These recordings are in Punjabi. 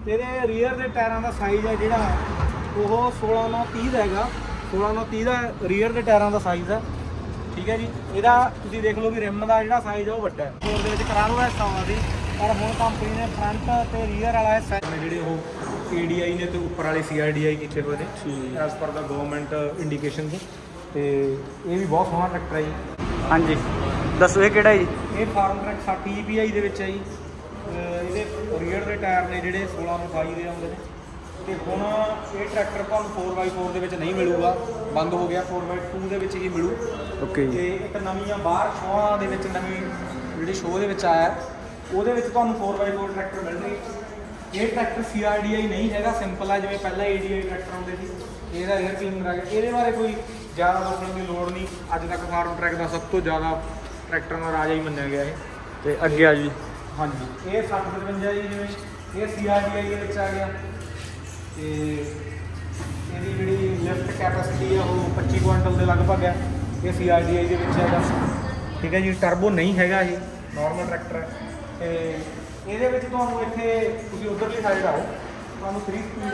ਇਹਦੇ ਰੀਅਰ ਦੇ ਟਾਇਰਾਂ ਦਾ ਸਾਈਜ਼ ਹੈ ਜਿਹੜਾ ਉਹ 16/9/30 ਦਾ ਹੈਗਾ। 16/9/30 ਦਾ ਰੀਅਰ ਦੇ ਟਾਇਰਾਂ ਦਾ ਸਾਈਜ਼ ਹੈ। ਠੀਕ ਹੈ ਜੀ। ਇਹਦਾ ਤੁਸੀਂ ਦੇਖ ਲਓ ਵੀ ਰਿਮ ਦਾ ਜਿਹੜਾ ਸਾਈਜ਼ ਹੈ ਉਹ ਵੱਡਾ ਹੈ। ਹੋਰ ਦੇ ਵਿੱਚ ਕਰਾਰਵਾ ਹਿੱਸਾ ਆਉਂਦਾ ਸੀ, ਪਰ ਹੁਣ ਕੰਪਨੀ ਨੇ ਫਰੰਟ ਤੇ ਰੀਅਰ ਵਾਲਾ ਹਿੱਸਾ ਜਿਹੜੇ ਉਹ ADI ਨੇ ਤੇ ਉੱਪਰ ਵਾਲੇ CRDI ਕੀਤੇ ਹੋਏ ਨੇ ਐਸ ਪਰ ਦਾ ਗਵਰਨਮੈਂਟ ਇੰਡੀਕੇਸ਼ਨ ਤੇ ਇਹ ਵੀ ਬਹੁਤ ਸੋਹਣਾ ਟਰੈਕਟਰ ਹੈ ਜੀ। ਹਾਂਜੀ ਦੱਸੋ ਇਹ ਕਿਹੜਾ ਜੀ? ਇਹ ਫਾਰਮ ਟਰੈਕ 60 EPI ਦੇ ਵਿੱਚ ਹੈ ਜੀ। ਇਹਦੇ ਰੀਅਰ ਦੇ ਟਾਇਰ ਨੇ ਜਿਹੜੇ 16/28 ਦੇ ਆਉਂਦੇ ਨੇ। ਤੇ ਹੁਣ ਇਹ ਟਰੈਕਟਰ ਤੁਹਾਨੂੰ 4x4 ਦੇ ਵਿੱਚ ਨਹੀਂ ਮਿਲੂਗਾ, ਬੰਦ ਹੋ ਗਿਆ, 4x2 ਦੇ ਵਿੱਚ ਹੀ ਮਿਲੂ। ਓਕੇ। ਤੇ ਇੱਕ ਨਵੀਂ ਬਾਹਰ ਸ਼ੋਆਂ ਦੇ ਵਿੱਚ ਨਵੀਂ ਜਿਹੜੀ ਸ਼ੋਅ ਦੇ ਵਿੱਚ ਆਇਆ ਉਹਦੇ ਵਿੱਚ ਤੁਹਾਨੂੰ 4x4 ਟਰੈਕਟਰ ਮਿਲਣਗੇ। ਇਹ ਟਰੈਕਟਰ CRDI ਨਹੀਂ ਹੈਗਾ, ਸਿੰਪਲ ਹੈ ਜਿਵੇਂ ਪਹਿਲਾਂ ADI ਟਰੈਕਟਰ ਆਉਂਦੇ ਸੀ। ਇਹਦਾ 에ਅਰ ਕਲੀਨਰ ਆ ਗਿਆ। ਇਹਦੇ ਬਾਰੇ ਕੋਈ ਜ਼ਿਆਦਾ ਦੱਸਣ ਦੀ ਲੋੜ ਨਹੀਂ। ਅੱਜ ਤੱਕ ਫਾਰਮ ਟਰੈਕ ਦਾ ਸਭ ਤੋਂ ਜ਼ਿਆਦਾ ਟਰੈਕਟਰਾਂ ਦਾ ਰਾਜਾ ਹੀ ਮੰਨਿਆ ਗਿਆ ਇਹ। ਤੇ ਅੱਗੇ ਆ ਜੀ। ਹਾਂਜੀ ਇਹ 6055 ਜੀ, ਜਿਵੇਂ ਇਹ CRDI ਦੇ ਵਿੱਚ ਆ ਗਿਆ। ਤੇ ਇਹਦੀ ਜਿਹੜੀ ਲਿਫਟ ਕੈਪੈਸਿਟੀ ਆ ਉਹ 25 ਕੁਆਂਟਲ ਦੇ ਲਗਭਗ ਹੈ। ਇਹ CRDI ਦੇ ਵਿੱਚ ਹੈਗਾ। ਠੀਕ ਹੈ ਜੀ। ਟਰਬੋ ਨਹੀਂ ਹੈਗਾ, ਇਹ ਨਾਰਮਲ ਟਰੈਕਟਰ ਹੈ। ਤੇ ਇਹਦੇ ਵਿੱਚ ਤੁਹਾਨੂੰ ਇੱਥੇ ਤੁਸੀਂ ਉੱਧਰਲੀ ਸਾਈਡ ਆਓ, ਤੁਹਾਨੂੰ 3 ਸਪੀਡ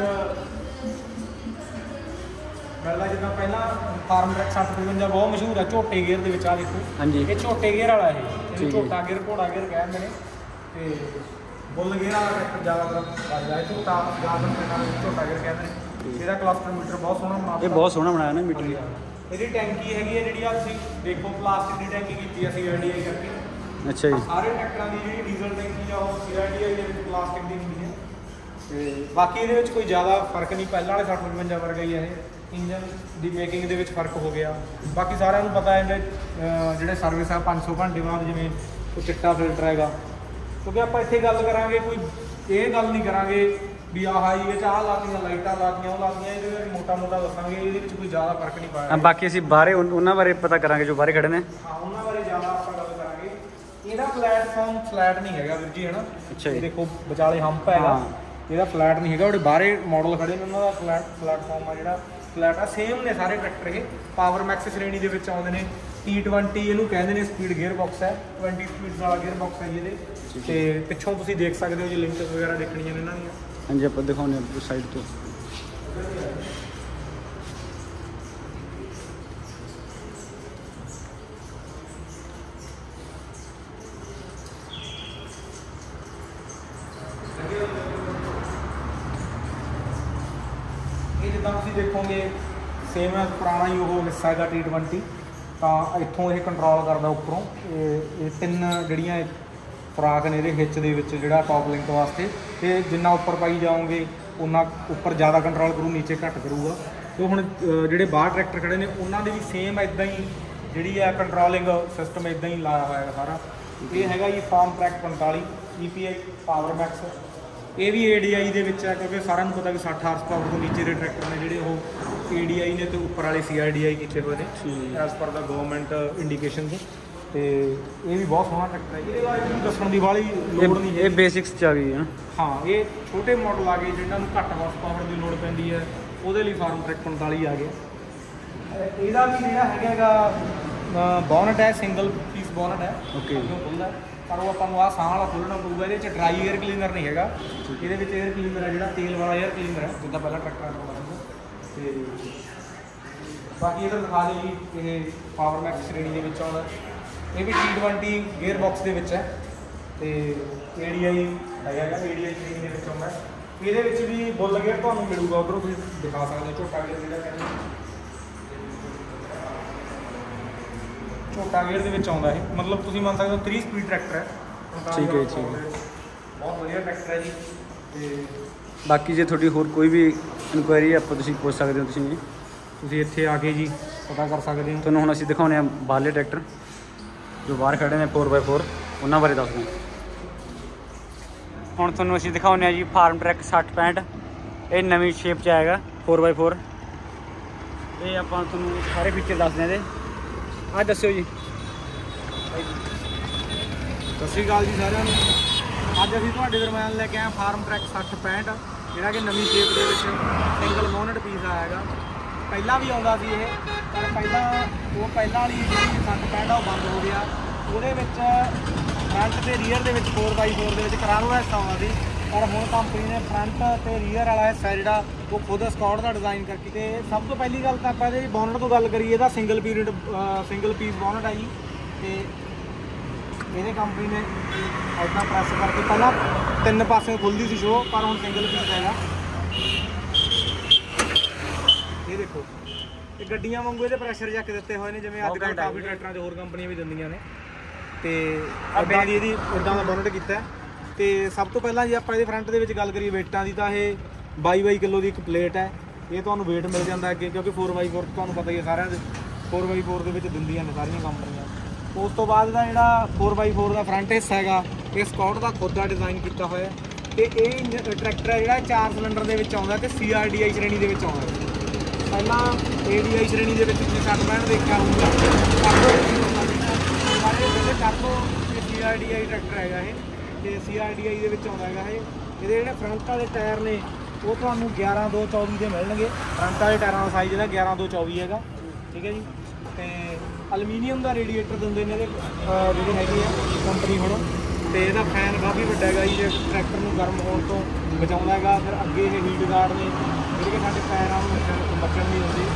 ਮਿਲਦਾ। ਜਿੱਦਾਂ ਪਹਿਲਾਂ ਫਾਰਮ ਟਰੈਕ 6055 ਬਹੁਤ ਮਸ਼ਹੂਰ ਹੈ ਝੋਟੇ ਗੇਅਰ ਦੇ ਵਿੱਚ। ਆ ਦੇਖੋ ਹਾਂਜੀ, ਇਹ ਝੋਟੇ ਗੇਅਰ ਵਾਲਾ ਇਹ ਝੋਟਾ ਗੇਅਰ ਘੋੜਾ ਗੇਅਰ ਕਹਿੰਦੇ ਨੇ। ਤੇ ਬੁੱਲ ਗੇਅਰ ਵਾਲਾ ਟਰੈਕਟਰ ਜ਼ਿਆਦਾਤਰ ਵੱਜਦਾ ਹੈ। ਝੋਟਾ ਜ਼ਿਆਦਾਤਰ ਪਿੰਡਾਂ ਦੇ ਵਿੱਚ ਝੋਟਾ ਗੇਅਰ ਕਹਿੰਦੇ ਨੇ। ਇਹਦਾ ਕਲਸਟਰ ਮੀਟਰ ਬਹੁਤ ਸੋਹਣਾ ਬਣਾਇਆ। ਇਹ ਬਹੁਤ ਸੋਹਣਾ ਬਣਾਇਆ ਨਾ ਮੀਟਰ। ਇਹਦੀ ਟੈਂਕੀ ਹੈਗੀ ਹੈ ਜਿਹੜੀ ਆ ਤੁਸੀਂ ਦੇਖੋ ਪਲਾਸਟਿਕ ਦੀ ਟੈਂਕੀ ਕੀਤੀ ਅਸੀਂ CRDI ਕਰਕੇ। ਅੱਛਾ ਜੀ। ਸਾਰੇ ਟਰੈਕਟਰਾਂ ਦੀ ਜਿਹੜੀ ਡੀਜ਼ਲ ਟੈਂਕੀ ਆ ਉਹ CRDI ਦੇ ਵਿੱਚ ਪਲਾਸਟਿਕ ਦੀ ਹੁੰਦੀ ਹੈ। ਤੇ ਬਾਕੀ ਇਹਦੇ ਵਿੱਚ ਕੋਈ ਜ਼ਿਆਦਾ ਫਰਕ ਨਹੀਂ, ਪਹਿਲਾਂ ਵਾਲੇ 6055 ਵਰਗਾ ਹੀ ਹੈ। ਇਹ ਇੰਜਨ ਦੀ ਮੇਕਿੰਗ ਦੇ ਵਿੱਚ ਫਰਕ ਹੋ ਗਿਆ। ਬਾਕੀ ਸਾਰਿਆਂ ਨੂੰ ਪਤਾ ਹੈ ਜਿਹੜੇ ਸਰਵਿਸ ਆ 500 ਘੰਟੇ ਬਾਅਦ ਜਿਵੇਂ ਉਹ ਚਿੱਟਾ ਫਿਲਟਰ ਹੈਗਾ। ਕਿਉਂਕਿ ਆਪਾਂ ਇੱਥੇ ਗੱਲ ਕਰਾਂਗੇ, ਕੋਈ ਇਹ ਗੱਲ ਨਹੀਂ ਕਰਾਂਗੇ ਵੀ ਆਹ ਹੀ ਇਹ 'ਚ ਆਹ ਲਾਤੀਆਂ ਲਾਈਟਾਂ ਲਾਤੀਆਂ ਉਹ ਲਾਤੀਆਂ। ਇਹਦੇ ਵਿੱਚ ਮੋਟਾ ਦੱਸਾਂਗੇ, ਇਹਦੇ ਵਿੱਚ ਕੋਈ ਜ਼ਿਆਦਾ ਫਰਕ ਨਹੀਂ ਪਾਇਆ। ਬਾਕੀ ਅਸੀਂ ਬਾਹਰੇ ਉਹਨਾਂ ਬਾਰੇ ਪਤਾ ਕਰਾਂਗੇ ਜੋ ਬਾਹਰੇ ਖੜੇ ਨੇ। ਹਾਂ ਉਹਨਾਂ ਬਾਰੇ ਜ਼ਿਆਦਾ ਆਪਾਂ ਗੱਲ ਕਰਾਂਗੇ। ਇਹਦਾ ਪਲੇਟਫਾਰਮ ਫਲੈਟ ਨਹੀਂ ਹੈਗਾ ਵੀਰ ਜੀ, ਹੈ ਨਾ। ਅੱਛਾ ਜੀ। ਦੇਖੋ ਵਿਚਾਲੇ ਹੰਪ ਹੈਗਾ, ਇਹਦਾ ਫਲੈਟ ਨਹੀਂ ਹੈਗਾ। ਉਹਦੇ ਬਾਹਰੇ ਮਾਡਲ ਖੜੇ ਨੇ ਉਹਨਾਂ ਦਾ ਪਲੇਟਫਾਰਮ ਆ ਜਿਹੜਾ ਫਲੈਟ ਆ। ਸੇਮ ਨੇ ਸਾਰੇ ਟਰੈਕਟਰ। ਇਹ ਪਾਵਰ ਮੈਕਸ ਸ਼੍ਰੇਣੀ ਦੇ ਵਿੱਚ ਆਉਂਦੇ ਨੇ। T20 ਇਹਨੂੰ ਕਹਿੰਦੇ ਨੇ। ਸਪੀਡ ਗੇਅਰ ਬਾਕਸ ਹੈ, 20 ਸਪੀਡ ਵਾਲਾ ਗੇਅਰ ਬਾਕਸ ਹੈ ਇਹਦੇ। ਤੇ ਪਿੱਛੋਂ ਤੁਸੀਂ ਦੇਖ ਸਕਦੇ ਹੋ ਜੀ ਲਿੰਕਸ ਵਗੈਰਾ ਦੇਖਣੀਆਂ ਨੇ ਇਹਨਾਂ ਦੀਆਂ। ਹਾਂਜੀ ਆਪਾਂ ਦਿਖਾਉਂਦੇ ਹਾਂ ਸਾਈਡ ਤੋਂ। ਇਹ ਜਿੱਦਾਂ ਤੁਸੀਂ ਦੇਖੋਗੇ ਸੇਮ ਹੈ, ਪੁਰਾਣਾ ਹੀ ਉਹ ਹਿੱਸਾ ਹੈਗਾ T20। ਤਾਂ ਇੱਥੋਂ ਇਹ ਕੰਟਰੋਲ ਕਰਦਾ ਉੱਪਰੋਂ। ਇਹ 3 ਜਿਹੜੀਆਂ ਖੁਰਾਕ ਨੇ ਇਹਦੇ ਹਿੱਚ ਦੇ ਵਿੱਚ ਜਿਹੜਾ ਟੌਪ ਲਿੰਕ ਵਾਸਤੇ। ਤੇ ਜਿੰਨਾ ਉੱਪਰ ਪਾਈ ਜਾਓਗੇ ਉਹਨਾਂ ਉੱਪਰ ਜ਼ਿਆਦਾ ਕੰਟਰੋਲ ਕਰੂ, ਨੀਚੇ ਘੱਟ ਕਰੂਗਾ। ਤੇ ਹੁਣ ਜਿਹੜੇ ਬਾਹਰ ਟਰੈਕਟਰ ਖੜੇ ਨੇ ਉਹਨਾਂ ਦੇ ਵੀ ਸੇਮ ਇੱਦਾਂ ਹੀ ਜਿਹੜੀ ਹੈ ਕੰਟਰੋਲਿੰਗ ਸਿਸਟਮ ਇੱਦਾਂ ਹੀ ਲਾਇਆ ਹੋਇਆ ਸਾਰਾ। ਇਹ ਹੈਗਾ ਜੀ Farmtrac 45 EPI power max. ਇਹ ਵੀ ADI ਦੇ ਵਿੱਚ ਹੈ, ਕਿਉਂਕਿ ਸਾਰਿਆਂ ਨੂੰ ਪਤਾ ਵੀ 60 ਹਾਰਸ ਪਾਵਰ ਤੋਂ ਨੀਚੇ ਦੇ ਟਰੈਕਟਰ ਨੇ ਜਿਹੜੇ ਉਹ ADI ਨੇ ਤੇ ਉੱਪਰ ਵਾਲੇ CRDI ਕੀਤੇ ਹੋਏ ਨੇ ਐਸ ਪਰ ਦਾ ਗਵਰਨਮੈਂਟ ਇੰਡੀਕੇਸ਼ਨ ਤੇ ਇਹ ਵੀ ਬਹੁਤ ਸੋਹਣਾ ਟਰੈਕਟਰ ਹੈ। ਇਹਦੇ ਬਾਰੇ ਮੈਨੂੰ ਦੱਸਣ ਦੀ ਵਾਲੀ ਲੋੜ ਨਹੀਂ। ਇਹ ਬੇਸਿਕਸ 'ਚ ਆ ਗਈ ਹੈ। ਹਾਂ ਇਹ ਛੋਟੇ ਮਾਡਲ ਆ ਗਏ ਜਿਹਨਾਂ ਨੂੰ ਘੱਟ ਹਾਰਸ ਪਾਵਰ ਦੀ ਲੋੜ ਪੈਂਦੀ ਹੈ, ਉਹਦੇ ਲਈ ਫਾਰਮ ਟਰੈਕ 45 ਆ ਗਿਆ। ਇਹਦਾ ਵੀ ਜਿਹੜਾ ਹੈਗਾ ਬੋਨਟ ਹੈ, ਸਿੰਗਲ ਪੀਸ ਬੋਨਟ ਹੈ। ਓਕੇ। ਖੁੱਲ੍ਹਦਾ ਪਰ ਉਹ ਆਪਾਂ ਨੂੰ ਆਹ ਸਾਹ ਵਾਲਾ ਖੋਲ੍ਹਣਾ ਪਊਗਾ। ਇਹਦੇ 'ਚ ਡਰਾਈ 에ਅਰ ਕਲੀਨਰ ਨਹੀਂ ਹੈਗਾ। ਇਹਦੇ ਵਿੱਚ 에ਅਰ ਕਲੀਨਰ ਹੈ ਜਿਹੜਾ ਤੇਲ ਵਾਲਾ 에ਅਰ ਕਲੀਨਰ ਹੈ, ਜਿੱਦਾਂ ਪਹਿਲਾਂ ਟਰੈਕਟਰਾਂ ਦਾ ਹੁੰਦਾ ਸੀ। ਤੇ ਬਾਕੀ ਇਹਦਾ ਦਿਖਾ ਦਿਓ ਜੀ, ਇਹ ਪਾਵਰ ਮੈਕਸ ਸ਼੍ਰੇਣੀ ਦੇ ਵਿੱਚ ਆਉਂਦਾ। ਇਹ ਵੀ T20 ਗੇਅਰ ਬਾਕਸ ਦੇ ਵਿੱਚ ਹੈ। ਤੇ ADI ਹੈਗਾ, ADI ਸ਼੍ਰੇਣੀ ਦੇ ਵਿੱਚ ਆਉਂਦਾ। ਇਹਦੇ ਵਿੱਚ ਵੀ ਬੁੱਲ ਗੇਅਰ ਤੁਹਾਨੂੰ ਮਿਲੂਗਾ, ਉੱਧਰੋਂ ਤੁਸੀਂ ਦਿਖਾ ਸਕਦੇ ਹੋ। ਝੋਟਾ ਗੇਅਰ ਜਿਹੜਾ ਕਹਿੰਦੇ ਝੋਟਾ ਗੇਅਰ ਦੇ ਵਿੱਚ ਆਉਂਦਾ ਇਹ। ਮਤਲਬ ਤੁਸੀਂ ਮੰਨ ਸਕਦੇ ਹੋ 3 ਸਪੀਡ ਟਰੈਕਟਰ ਹੈ। ਠੀਕ ਹੈ ਜੀ। ਬਹੁਤ ਵਧੀਆ ਟਰੈਕਟਰ ਹੈ ਜੀ। ਤੇ ਬਾਕੀ ਜੇ ਤੁਹਾਡੀ ਹੋਰ ਕੋਈ ਵੀ ਇਨਕੁਆਇਰੀ ਆਪਾਂ ਤੁਸੀਂ ਪੁੱਛ ਸਕਦੇ ਹੋ। ਤੁਸੀਂ ਇੱਥੇ ਆ ਕੇ ਜੀ ਪਤਾ ਕਰ ਸਕਦੇ ਹੋ। ਤੁਹਾਨੂੰ ਹੁਣ ਅਸੀਂ ਦਿਖਾਉਂਦੇ ਹਾਂ ਬਾਹਰਲੇ ਟਰੈਕਟਰ ਜੋ ਬਾਹਰ ਖੜੇ ਨੇ 4x4, ਉਹਨਾਂ ਬਾਰੇ ਦੱਸਦੇ ਹਾਂ। ਹੁਣ ਤੁਹਾਨੂੰ ਅਸੀਂ ਦਿਖਾਉਂਦੇ ਹਾਂ ਜੀ ਫਾਰਮ ਟਰੈਕ 6065। ਇਹ ਨਵੀਂ ਸ਼ੇਪ 'ਚ ਆਏਗਾ 4x4। ਇਹ ਆਪਾਂ ਤੁਹਾਨੂੰ ਸਾਰੇ ਫੀਚਰ ਦੱਸਦੇ ਹਾਂ ਇਹਦੇ। ਆਹ ਦੱਸਿਓ ਜੀ। ਸਤਿ ਸ਼੍ਰੀ ਅਕਾਲ ਜੀ ਸਾਰਿਆਂ ਨੂੰ। ਅੱਜ ਅਸੀਂ ਤੁਹਾਡੇ ਦਰਮਿਆਨ ਲੈ ਕੇ ਆਏ ਫਾਰਮ ਟਰੈਕ 6065, ਜਿਹੜਾ ਕਿ ਨਵੀਂ ਸ਼ੇਪ ਦੇ ਵਿੱਚ ਸਿੰਗਲ ਬੋਨਟ ਪੀਸ ਆਇਆ ਹੈਗਾ। ਪਹਿਲਾਂ ਵੀ ਆਉਂਦਾ ਸੀ ਇਹ, ਪਰ ਪਹਿਲਾਂ ਵਾਲੀ ਜਿਹੜੀ 6065 ਆ ਉਹ ਬੰਦ ਹੋ ਗਿਆ। ਉਹਦੇ ਵਿੱਚ ਫਰੰਟ ਤੇ ਰੀਅਰ ਦੇ ਵਿੱਚ 4x4 ਦੇ ਵਿੱਚ ਕਰਾਰਵਾ ਹਿੱਸਾ ਆਉਂਦਾ ਸੀ, ਪਰ ਹੁਣ ਕੰਪਨੀ ਨੇ ਫਰੰਟ ਤੇ ਰੀਅਰ ਵਾਲਾ ਹਿੱਸਾ ਜਿਹੜਾ ਉਹ ਖੁਦ ਸਕਾਟ ਦਾ ਡਿਜ਼ਾਈਨ ਕਰਕੇ। ਤੇ ਸਭ ਤੋਂ ਪਹਿਲੀ ਗੱਲ ਤਾਂ ਆਪਾਂ ਇਹਦੇ ਬੋਨਟ ਤੋਂ ਗੱਲ ਕਰੀਏ ਤਾਂ ਸਿੰਗਲ ਪੀਸ ਬੋਨਟ ਆ ਜੀ। ਤੇ ਇਹਦੇ ਕੰਪਨੀ ਨੇ ਇੱਦਾਂ ਪ੍ਰੈਸ ਕਰਕੇ ਪਹਿਲਾਂ 3 ਪਾਸੇ ਖੁੱਲਦੀ ਸੀ ਸ਼ੋ, ਪਰ ਹੁਣ ਸਿੰਗਲ ਪੀਸ ਹੈਗਾ। ਇਹ ਦੇਖੋ ਇਹ ਗੱਡੀਆਂ ਵਾਂਗੂ ਇਹਦੇ ਪ੍ਰੈਸ਼ਰ ਜੱਕ ਦਿੱਤੇ ਹੋਏ ਨੇ, ਜਿਵੇਂ ਅੱਜ ਕੱਲ੍ਹ ਕਾਫੀ ਟਰੈਕਟਰਾਂ 'ਚ ਹੋਰ ਕੰਪਨੀਆਂ ਵੀ ਦਿੰਦੀਆਂ ਨੇ। ਤੇ ਇੱਦਾਂ ਦੀ ਇੱਦਾਂ ਦਾ ਬੋਨਟ ਕੀਤਾ। ਤੇ ਸਭ ਤੋਂ ਪਹਿਲਾਂ ਜੇ ਆਪਾਂ ਇਹਦੇ ਫਰੰਟ ਦੇ ਵਿੱਚ ਗੱਲ ਕਰੀਏ ਵੇਟਾਂ ਦੀ, ਤਾਂ ਇਹ 22 ਕਿਲੋ ਦੀ ਇੱਕ ਪਲੇਟ ਹੈ। ਇਹ ਤੁਹਾਨੂੰ ਵੇਟ ਮਿਲ ਜਾਂਦਾ ਅੱਗੇ, ਕਿਉਂਕਿ 4x4 ਤੁਹਾਨੂੰ ਪਤਾ ਹੀ ਹੈ ਸਾਰਿਆਂ ਦੇ 4x4 ਦੇ ਵਿੱਚ ਦਿੰਦੀਆਂ ਨੇ ਸਾਰੀਆਂ ਕੰਪਨੀਆਂ। ਉਸ ਤੋਂ ਬਾਅਦ ਦਾ ਜਿਹੜਾ 4x4 ਦਾ ਫਰੰਟ ਹਿੱਸਾ ਹੈਗਾ ਇਹ ਸਕਾਟ ਦਾ ਖੁਦ ਦਾ ਡਿਜ਼ਾਈਨ ਕੀਤਾ ਹੋਇਆ। ਤੇ ਇਹ ਟਰੈਕਟਰ ਹੈ ਜਿਹੜਾ 4 ਸਿਲੰਡਰ ਦੇ ਵਿੱਚ ਆਉਂਦਾ ਤੇ CRDI ਸ਼੍ਰੇਣੀ ਦੇ ਵਿੱਚ ਆਉਂਦਾ। ਪਹਿਲਾਂ ADI ਸ਼੍ਰੇਣੀ ਦੇ ਵਿੱਚ ਤੁਸੀਂ 60 ਦੇਖਿਆ ਹੋਊਗਾ, ਟਰਬੋ ਤੇ CRDI ਟਰੈਕਟਰ ਹੈਗਾ ਇਹ। ਤੇ CRDI ਦੇ ਵਿੱਚ ਆਉਂਦਾ ਹੈਗਾ ਇਹ। ਇਹਦੇ ਜਿਹੜੇ ਫਰੰਟ ਵਾਲੇ ਟਾਇਰ ਨੇ ਉਹ ਤੁਹਾਨੂੰ 11/2/24 ਦੇ ਮਿਲਣਗੇ। ਫਰੰਟ ਵਾਲੇ ਟਾਇਰਾਂ ਦਾ ਸਾਈਜ਼ ਜਿਹੜਾ 11/2/24 ਹੈਗਾ, ਠੀਕ ਹੈ ਜੀ। ਤੇ ਐਲੂਮੀਨੀਅਮ ਦਾ ਰੇਡੀਏਟਰ ਦਿੰਦੇ ਨੇ ਇਹਦੇ ਜਿਹੜੇ ਹੈਗੇ ਆ ਕੰਪਨੀ ਹੁਣ। ਤੇ ਇਹਦਾ ਫੈਨ ਕਾਫੀ ਵੱਡਾ ਹੈਗਾ ਜੀ, ਟਰੈਕਟਰ ਨੂੰ ਗਰਮ ਹੋਣ ਤੋਂ ਬਚਾਉਂਦਾ ਹੈਗਾ। ਫਿਰ ਅੱਗੇ ਇਹ ਹੀਟ ਗਾਰਡ ਨੇ ਜਿਹੜੇ ਕਿ ਸਾਡੇ ਪੈਰਾਂ ਨੂੰ ਬਚਣ ਨਹੀਂ ਦਿੰਦੇ।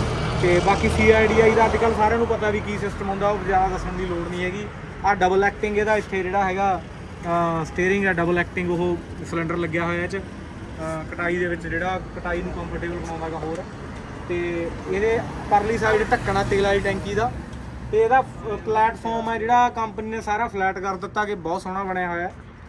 ਤੇ ਬਾਕੀ CRDI ਦਾ ਅੱਜ ਕੱਲ੍ਹ ਸਾਰਿਆਂ ਨੂੰ ਪਤਾ ਵੀ ਕੀ ਸਿਸਟਮ ਹੁੰਦਾ, ਉਹ ਜ਼ਿਆਦਾ ਦੱਸਣ ਦੀ ਲੋੜ ਨਹੀਂ ਹੈਗੀ। ਆਹ ਡਬਲ ਐਕਟਿੰਗ ਇਹਦਾ ਇੱਥੇ ਜਿਹੜਾ ਹੈਗਾ ਸਟੀਅਰਿੰਗ ਹੈ ਡਬਲ ਐਕਟਿੰਗ, ਉਹ ਸਿਲੰਡਰ ਲੱਗਿਆ ਹੋਇਆ ਇਹ 'ਚ ਕਟਾਈ ਦੇ ਵਿੱਚ, ਜਿਹੜਾ ਕਟਾਈ ਨੂੰ ਕੰਫਰਟੇਬਲ ਬਣਾਉਂਦਾ ਹੈਗਾ ਹੋਰ। ਤੇ ਇਹਦੇ ਪਰਲੀ ਸਾਈਡ ਢੱਕਣਾ ਤੇਲ ਵਾਲੀ ਟੈਂਕੀ ਦਾ। ਤੇ ਇਹਦਾ ਪਲੈਟਫਾਰਮ ਹੈ ਜਿਹੜਾ ਕੰਪਨੀ ਨੇ ਸਾਰਾ ਫਲੈਟ ਕਰ ਦਿੱਤਾ ਕਿ ਬਹੁਤ ਸੋਹਣਾ ਬਣਿਆ ਹੋਇਆ।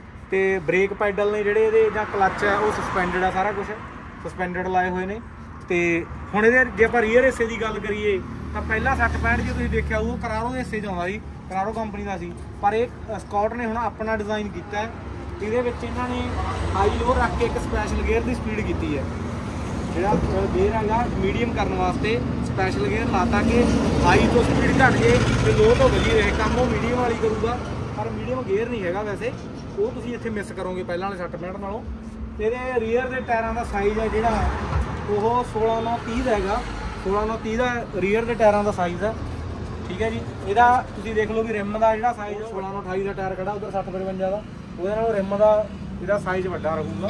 ਤੇ ਬ੍ਰੇਕ ਪੈਡਲ ਨੇ ਜਿਹੜੇ ਇਹਦੇ ਜਾਂ ਕਲੱਚ ਹੈ ਉਹ ਸਸਪੈਂਡਡ ਆ, ਸਾਰਾ ਕੁਝ ਸਸਪੈਂਡਡ ਲਾਏ ਹੋਏ ਨੇ। ਤੇ ਹੁਣ ਇਹਦੇ ਜੇ ਆਪਾਂ ਰੀਅਰ ਹਿੱਸੇ ਦੀ ਗੱਲ ਕਰੀਏ ਤਾਂ ਪਹਿਲਾਂ 60-65 ਜੇ ਤੁਸੀਂ ਦੇਖਿਆ ਉਹ ਕਰਾਰੋ ਦੇ ਹਿੱਸੇ 'ਚ ਆਉਂਦਾ ਸੀ, ਕਰਾਰੋ ਕੰਪਨੀ ਦਾ ਸੀ। ਪਰ ਇਹ ਸਕਾਟ ਨੇ ਹੁਣ ਆਪਣਾ ਡਿਜ਼ਾਈਨ ਕੀਤਾ ਹੈ। ਇਹਦੇ ਵਿੱਚ ਇਹਨਾਂ ਨੇ ਹਾਈ ਲੋਅ ਰੱਖ ਕੇ ਇੱਕ ਸਪੈਸ਼ਲ ਗੇਅਰ ਦੀ ਸਪੀਡ ਕੀਤੀ ਹੈ। ਜਿਹੜਾ ਗੇਅਰ ਹੈਗਾ ਮੀਡੀਅਮ ਕਰਨ ਵਾਸਤੇ ਸਪੈਸ਼ਲ ਗੇਅਰ ਲਾਤਾ ਕਿ ਹਾਈ ਤੋਂ ਸਪੀਡ ਘੱਟ ਜੇ ਤੇ ਲੋਅ ਤੋਂ ਵਧੀ ਰਹੇ। ਕੰਮ ਉਹ ਮੀਡੀਅਮ ਵਾਲੀ ਕਰੂਗਾ, ਪਰ ਮੀਡੀਅਮ ਗੇਅਰ ਨਹੀਂ ਹੈਗਾ ਵੈਸੇ, ਉਹ ਤੁਸੀਂ ਇੱਥੇ ਮਿਸ ਕਰੋਗੇ ਪਹਿਲਾਂ ਵਾਲੇ 60-65 ਨਾਲੋਂ। ਤੇ ਇਹਦੇ ਰੀਅਰ ਦੇ ਟਾਇਰਾਂ ਦਾ ਸਾਈਜ਼ ਹੈ ਜਿਹੜਾ ਉਹ 16/9/30 ਦਾ ਹੈਗਾ। 16/9/30 ਦਾ ਰੀਅਰ ਦੇ ਟਾਇਰਾਂ ਦਾ ਸਾਈਜ਼ ਹੈ, ਠੀਕ ਹੈ ਜੀ। ਇਹਦਾ ਤੁਸੀਂ ਦੇਖ ਲਓ ਵੀ ਰਿਮ ਦਾ ਜਿਹੜਾ ਸਾਈਜ਼ 16/9/28 ਦਾ ਟਾਇਰ ਖੜਾ ਉਧਰ 60/55 ਦਾ, ਉਹਦੇ ਨਾਲ ਰਿਮ ਦਾ ਜਿਹੜਾ ਸਾਈਜ਼ ਵੱਡਾ ਰਹੂਗਾ।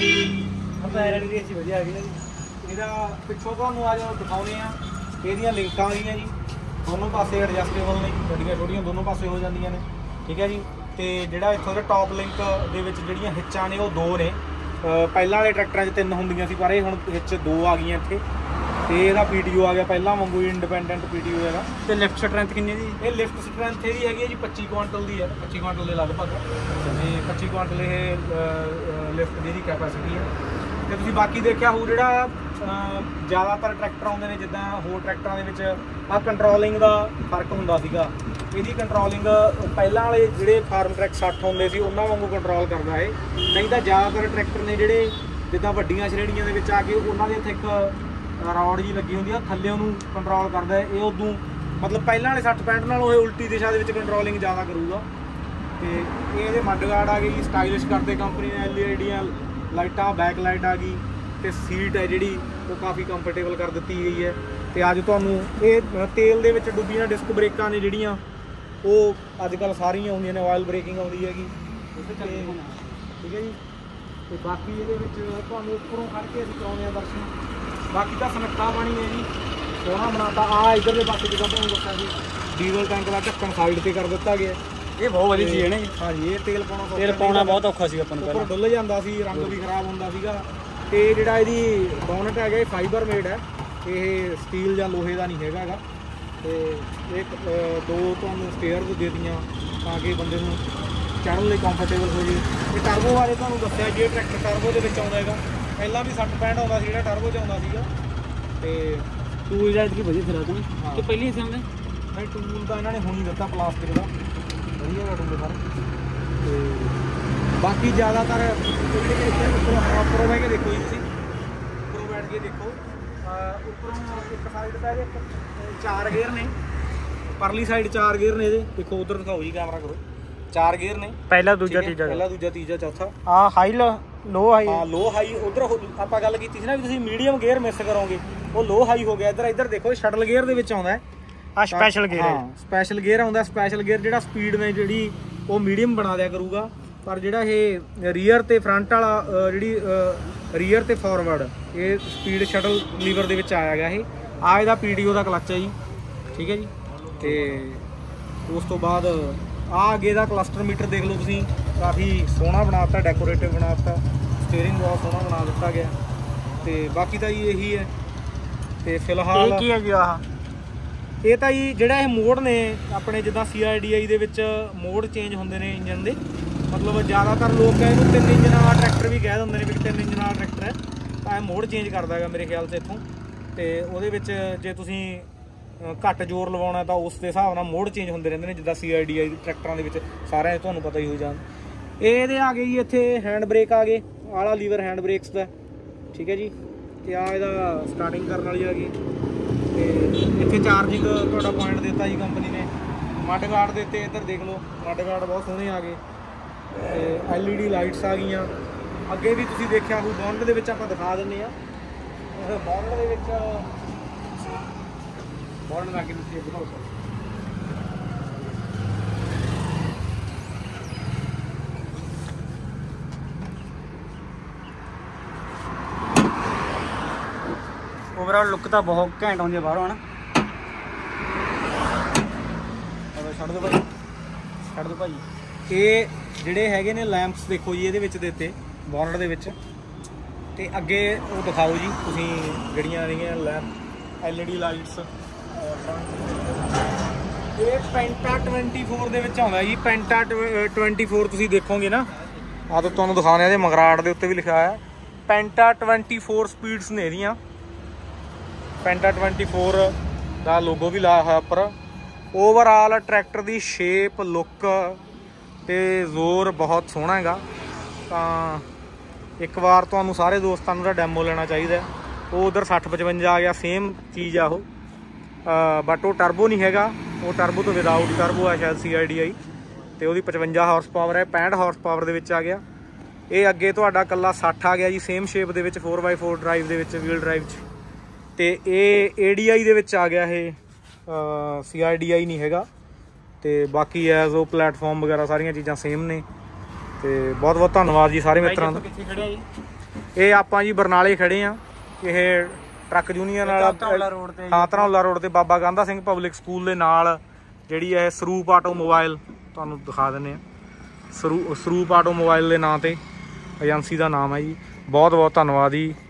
ਟਾਇਰ ਦੀ ਅਸੀਂ ਵਧੀਆ ਹੈਗੀ ਜੀ। ਇਹਦਾ ਪਿੱਛੋਂ ਤੁਹਾਨੂੰ ਆ ਜਾਓ ਦਿਖਾਉਂਦੇ ਆ, ਇਹਦੀਆਂ ਲਿੰਕਾਂ ਆਈਆਂ ਜੀ, ਦੋਨੋਂ ਪਾਸੇ ਐਡਜਸਟੇਬਲ ਨੇ, ਗੱਡੀਆਂ ਛੋਟੀਆਂ ਦੋਨੋਂ ਪਾਸੇ ਹੋ ਜਾਂਦੀਆਂ ਨੇ, ਠੀਕ ਹੈ ਜੀ। ਤੇ ਜਿਹੜਾ ਇੱਥੋਂ ਦੇ ਟੌਪ ਲਿੰਕ ਦੇ ਵਿੱਚ ਜਿਹੜੀਆਂ ਹਿੱਚਾਂ ਨੇ ਉਹ 2 ਨੇ। ਪਹਿਲਾਂ ਵਾਲੇ ਟਰੈਕਟਰਾਂ 'ਚ 3 ਹੁੰਦੀਆਂ ਸੀ, ਪਰ ਇਹ ਹੁਣ ਹਿੱਚ 2 ਆ ਗਈਆਂ ਇੱਥੇ। ਤੇ ਇਹਦਾ PTO ਆ ਗਿਆ ਪਹਿਲਾਂ ਵਾਂਗੂ ਇੰਡੀਪੈਂਡੈਂਟ PTO ਹੈਗਾ। ਤੇ ਲਿਫਟ ਸਟਰੈਂਥ ਕਿੰਨੀ ਦੀ? ਇਹ ਲਿਫਟ ਸਟਰੈਂਥ ਇਹਦੀ ਹੈਗੀ ਹੈ ਜੀ 25 ਕੁਆਂਟਲ ਦੀ ਹੈ, 25 ਕੁਆਂਟਲ ਦੇ ਲਗਭਗ। ਤੇ 25 ਕੁਆਂਟਲ ਇਹ ਲਿਫਟ ਦੀ ਕੈਪੈਸਿਟੀ ਹੈ। ਤੇ ਤੁਸੀਂ ਬਾਕੀ ਦੇਖਿਆ ਹੋਊ ਜਿਹੜਾ ਜ਼ਿਆਦਾਤਰ ਟਰੈਕਟਰ ਆਉਂਦੇ ਨੇ ਜਿੱਦਾਂ ਹੋਰ ਟਰੈਕਟਰਾਂ ਦੇ ਵਿੱਚ ਆਹ ਕੰਟਰੋਲਿੰਗ ਦਾ ਫਰਕ ਹੁੰਦਾ ਸੀਗਾ। ਇਹਦੀ ਕੰਟਰੋਲਿੰਗ ਪਹਿਲਾਂ ਵਾਲੇ ਜਿਹੜੇ ਫਾਰਮ ਟਰੈਕ 60 ਹੁੰਦੇ ਸੀ ਉਹਨਾਂ ਵਾਂਗੂ ਕੰਟਰੋਲ ਕਰਦਾ ਹੈ। ਨਹੀਂ ਤਾਂ ਜ਼ਿਆਦਾਤਰ ਟਰੈਕਟਰ ਨੇ ਜਿਹੜੇ ਜਿੱਦਾਂ ਵੱਡੀਆਂ ਸ਼੍ਰੇਣੀਆਂ ਦੇ ਵਿੱਚ ਆ ਕੇ ਉਹਨਾਂ ਦੇ ਇੱਥੇ ਇੱਕ ਰੌਡ ਜੀ ਲੱਗੀ ਹੁੰਦੀ ਆ, ਥੱਲੇ ਉਹਨੂੰ ਕੰਟਰੋਲ ਕਰਦਾ ਹੈ। ਇਹ ਉਦੋਂ ਮਤਲਬ ਪਹਿਲਾਂ ਵਾਲੇ 60-65 ਨਾਲੋਂ ਇਹ ਉਲਟੀ ਦਿਸ਼ਾ ਦੇ ਵਿੱਚ ਕੰਟਰੋਲਿੰਗ ਜ਼ਿਆਦਾ ਕਰੂਗਾ। ਤੇ ਇਹਦੇ ਮੱਡ ਗਾਰਡ ਆ ਗਈ, ਸਟਾਈਲਿਸ਼ ਕਰਦੇ ਕੰਪਨੀ ਨੇ, LED ਲਾਈਟਾਂ, ਬੈਕ ਲਾਈਟ ਆ ਗਈ। ਤੇ ਸੀਟ ਹੈ ਜਿਹੜੀ ਉਹ ਕਾਫੀ ਕੰਫਰਟੇਬਲ ਕਰ ਦਿੱਤੀ ਗਈ ਹੈ। ਤੇ ਅੱਜ ਤੁਹਾਨੂੰ ਇਹ ਤੇਲ ਦੇ ਵਿੱਚ ਡੁੱਬੀਆਂ ਡਿਸਕ ਬ੍ਰੇਕਾਂ ਨੇ ਜਿਹੜੀਆਂ ਉਹ ਅੱਜ ਕੱਲ੍ਹ ਸਾਰੀਆਂ ਆਉਂਦੀਆਂ ਨੇ, ਆਇਲ ਬ੍ਰੇਕਿੰਗ ਆਉਂਦੀ ਹੈਗੀ, ਠੀਕ ਹੈ ਜੀ। ਤੇ ਬਾਕੀ ਇਹਦੇ ਵਿੱਚ ਤੁਹਾਨੂੰ ਉੱਪਰੋਂ ਖੜ੍ਹ ਕੇ ਅਸੀਂ ਕਰਾਉਂਦੇ ਹਾਂ ਦਰਸ਼ਨ। ਬਾਕੀ ਤਾਂ ਸਨੱਖਾ ਪਾਣੀ ਹੈ ਜੀ, ਸੋਹਣਾ ਬਣਾਤਾ। ਆ ਇੱਧਰਲੇ ਪਾਸੇ ਜਿੱਦਾਂ ਤੁਹਾਨੂੰ ਦੱਸਿਆ ਸੀ ਡੀਜ਼ਲ ਟੈਂਕ ਦਾ ਢੱਕਣ ਸਾਈਡ ਤੇ ਕਰ ਦਿੱਤਾ ਗਿਆ। ਇਹ ਬਹੁਤ ਵਧੀਆ ਚੀਜ਼ ਹੈ ਨਾ ਜੀ। ਹਾਂਜੀ, ਇਹ ਤੇਲ ਪਾਉਣਾ ਬਹੁਤ ਔਖਾ ਸੀ ਆਪਾਂ ਨੂੰ, ਉੱਪਰ ਡੁੱਲ ਜਾਂਦਾ ਸੀ, ਰੰਗ ਵੀ ਖਰਾਬ ਹੁੰਦਾ ਸੀਗਾ। ਤੇ ਜਿਹੜਾ ਇਹਦੀ ਬੋਨਟ ਹੈਗਾ ਇਹ ਫਾਈਬਰ ਮੇਡ ਹੈ, ਇਹ ਸਟੀਲ ਜਾਂ ਲੋਹੇ ਦਾ ਨਹੀਂ ਹੈਗਾ ਗਾ। ਤੇ ਇੱਕ 2 ਤੁਹਾਨੂੰ ਸਟੇਅਰਸ ਦੇ ਦਿੱਤੀਆਂ ਤਾਂ ਕਿ ਬੰਦੇ ਨੂੰ ਚੜ੍ਹਨ ਲਈ ਕੰਫਰਟੇਬਲ ਹੋ ਜੇ। ਤੇ ਟਰਬੋ ਬਾਰੇ ਤੁਹਾਨੂੰ ਦੱਸਿਆ ਜੇ ਟਰੈਕਟਰ ਟਰਬੋ ਦੇ ਵਿੱਚ ਆਉਂਦਾ ਹੈਗਾ। ਪਹਿਲਾਂ ਵੀ 60-65 ਆਉਂਦਾ ਸੀ ਜਿਹੜਾ ਟਰਬੋ 'ਚ ਆਉਂਦਾ ਸੀਗਾ। ਤੇ ਟੂਲ ਜੈਟ ਕੀ ਵਧੀਆ ਫਿਰਾ ਤੂੰ ਤੇ ਪਹਿਲੀ ਸੀ ਆਉਂਦੇ ਨਹੀਂ, ਟੂਲ ਤਾਂ ਇਹਨਾਂ ਨੇ ਹੁਣ ਹੀ ਦਿੱਤਾ ਪਲਾਸਟਿਕ ਦਾ, ਵਧੀਆ ਵਾ ਟੂਲ ਸਰ। ਤੇ ਬਾਕੀ ਜ਼ਿਆਦਾਤਰ ਉੱਪਰੋਂ ਬਹਿ ਕੇ ਦੇਖੋ ਜੀ, ਤੁਸੀਂ ਉੱਪਰੋਂ ਬੈਠ ਕੇ ਦੇਖੋ। ਉੱਪਰੋਂ ਇੱਕ ਸਾਈਡ ਤਾਂ ਇਹਦੇ 4 ਗੇਅਰ ਨੇ, ਪਰਲੀ ਸਾਈਡ 4 ਗੇਅਰ ਨੇ ਇਹਦੇ। ਦੇਖੋ ਉਧਰ ਦਿਖਾਓ ਜੀ, ਕੈਮਰਾ ਕਰੋ। 4 ਗੇਅਰ ਨੇ, ਪਹਿਲਾ ਦੂਜਾ ਤੀਜਾ ਚੌਥਾ। ਆ ਹਾਈ ਲੋ ਹਾਈ, ਹਾਂ ਲੋ ਹਾਈ। ਉਧਰ ਆਪਾਂ ਗੱਲ ਕੀਤੀ ਸੀ ਨਾ ਵੀ ਤੁਸੀਂ ਮੀਡੀਅਮ ਗੇਅਰ ਮਿਸ ਕਰੋਗੇ, ਉਹ ਲੋ ਹਾਈ ਹੋ ਗਿਆ। ਇੱਧਰ ਦੇਖੋ ਸ਼ਟਲ ਗੇਅਰ ਦੇ ਵਿੱਚ ਆਉਂਦਾ ਆ ਸਪੈਸ਼ਲ ਗੇਅਰ। ਹਾਂ, ਸਪੈਸ਼ਲ ਗੇਅਰ ਆਉਂਦਾ। ਸਪੈਸ਼ਲ ਗੇਅਰ ਜਿਹੜਾ ਸਪੀਡ ਨੇ ਜਿਹੜੀ ਉਹ ਮੀਡੀਅਮ ਬਣਾ ਦਿਆ ਕਰੂਗਾ। पर जिहड़ा ये रीयर ते फ्रंट वाला जिहड़ी रीयर ते फॉरवर्ड ये स्पीड शटल लीवर दे विच आया गया ये आ इहदा PTO दा क्लच है जी, ठीक है जी। तो उस तो बाद आ अगे दा क्लस्टर मीटर देख लो तुसीं, काफ़ी सोहना बनाता, डेकोरेटिव बनाता, स्टीयरिंग बहुत सोहना बना दिता गया। तो बाकी तो जी यही है। तो फिलहाल की है जी ये तो जी ਜਿਹੜਾ ਇਹ ਮੋਡ ਨੇ ਆਪਣੇ ਜਿੱਦਾਂ CRDI ਦੇ ਵਿੱਚ ਮੋਡ ਚੇਂਜ ਹੁੰਦੇ ਨੇ ਇੰਜਨ ਦੇ, ਮਤਲਬ ਜ਼ਿਆਦਾਤਰ ਲੋਕ ਇਹਨੂੰ 3 ਇੰਜਨ ਵਾਲਾ ਟਰੈਕਟਰ ਵੀ ਕਹਿ ਦਿੰਦੇ ਨੇ ਵੀ 3 ਇੰਜਨ ਵਾਲਾ ਟਰੈਕਟਰ ਹੈ, ਤਾਂ ਇਹ ਮੋਡ ਚੇਂਜ ਕਰਦਾ ਹੈਗਾ ਮੇਰੇ ਖਿਆਲ 'ਚ ਇੱਥੋਂ। ਤੇ ਉਹਦੇ ਵਿੱਚ ਜੇ ਤੁਸੀਂ ਘੱਟ ਜ਼ੋਰ ਲਵਾਉਣਾ ਤਾਂ ਉਸ ਦੇ ਹਿਸਾਬ ਨਾਲ ਮੋਡ ਚੇਂਜ ਹੁੰਦੇ ਰਹਿੰਦੇ ਨੇ, ਜਿੱਦਾਂ CRDI ਟਰੈਕਟਰਾਂ ਦੇ ਵਿੱਚ ਸਾਰਿਆਂ ਤੁਹਾਨੂੰ ਪਤਾ ਹੀ ਹੋ ਜਾਣ। ਇਹਦੇ ਆ ਗਏ ਜੀ ਇੱਥੇ ਹੈਂਡ ਬ੍ਰੇਕ ਆ ਗਏ, ਆਲਾ ਲੀਵਰ ਹੈਂਡ ਬ੍ਰੇਕਸ ਦਾ, ਠੀਕ ਹੈ ਜੀ। ਤੇ ਆ ਇਹਦਾ ਸਟਾਰਟਿੰਗ ਕਰਨ ਵਾਲੀ ਆ ਗਈ। ਤੇ ਇੱਥੇ ਚਾਰजिंग ਤੁਹਾਡਾ ਪੁਆਇੰਟ ਦਿੱਤਾ ਜੀ ਕੰਪਨੀ ਨੇ, ਮੱਡ ਗਾਰਡ ਦਿੱਤੇ, ਇੱਧਰ ਦੇਖ ਲਓ ਮੱਡ ਗਾਰਡ ਬਹੁਤ ਸੋਹਣੇ ਆ ਗਏ। ਤੇ LED ਲਾਈਟਸ ਆ ਗਈਆਂ। ਅੱਗੇ ਵੀ ਤੁਸੀਂ ਦੇਖਿਆ ਹੋਊ ਬੌਨਟ ਦੇ ਵਿੱਚ ਆਪਾਂ ਦਿਖਾ ਦਿੰਦੇ ਆ, ਬੌਨਟ ਦੇ ਵਿੱਚ ਬੌਨਟ ਲਾ ਕੇ ਤੁਸੀਂ ਦਿਖਾਓ ਸਰ। ओवरऑल लुक तो बहुत घैंट आउंदी है बाहरों है ना। ਛੱਡ ਦਿਓ ਭਾਈ, ਛੱਡ ਦਿਓ ਭਾਈ। ਇਹ ਜਿਹੜੇ ਹੈਗੇ ਨੇ ਲੈਂਪਸ ਦੇਖੋ ਜੀ ਇਹਦੇ ਵਿੱਚ ਦਿੱਤੇ ਬੌਨਟ ਦੇ ਵਿੱਚ। ਤੇ ਅੱਗੇ ਉਹ ਦਿਖਾਓ ਜੀ ਤੁਸੀਂ ਜਿਹੜੀਆਂ ਰਹੀਆਂ ਲੈਂਪ LED ਲਾਈਟਸ। ਇਹ ਪੈਂਟਾ 24 ਦੇ ਵਿੱਚ ਆਉਂਦਾ ਜੀ, ਪੈਂਟਾ 24 ਤੁਸੀਂ ਦੇਖੋਗੇ ਨਾ, ਆਹ ਤਾਂ ਤੁਹਾਨੂੰ ਦਿਖਾਉਣੇ ਇਹਦੇ ਮਗਰਾਟ ਦੇ ਉੱਤੇ ਵੀ ਲਿਖਿਆ ਹੋਇਆ ਪੈਂਟਾ 24 ਸਪੀਡਸ ਨੇ ਇਹਦੀਆਂ। ਪੈਂਟਾ 24 ਦਾ ਲੋਗੋ ਵੀ ਲਾਇਆ ਹੋਇਆ ਉੱਪਰ। ओवरऑल ट्रैक्टर की शेप लुक ते जोर बहुत सोहना हैगा। तो एक बार तो सारे दोस्तों का डैमो लेना चाहिए। वो उधर 60-55 आ गया, सेम चीज़ आ वो, बट वो टर्बो नहीं हैगा, वो टर्बो तो विदाउट टर्बो है शायद CRDI। तो वो 55 हॉर्स पावर है, 65 हॉर्स पावर के आ गया। ये अगे तो कला 60 आ गया जी, सेम शेप के 4x4 ड्राइव के व्हील ड्राइव। तो ये ADI के आ गया है, CRDI नहीं हैगा। तो बाकी एज वो प्लेटफॉर्म वगैरह सारिया चीज़ां सेम ने। तो बहुत बहुत धन्यवाद जी सारे मित्रों का। ये आप जी बरनाले खड़े हाँ, ये ट्रक यूनीयन वाला हाँ धनौला रोड ते बाबा गांधा सिंह पब्लिक स्कूल के नाल जिहड़ी है सरूप ऑटोमोबाइल तुहानूं दिखा दिंदे आ। सरूप ऑटोमोबाइल के नाम से एजेंसी का नाम है जी। बहुत बहुत धन्यवाद जी।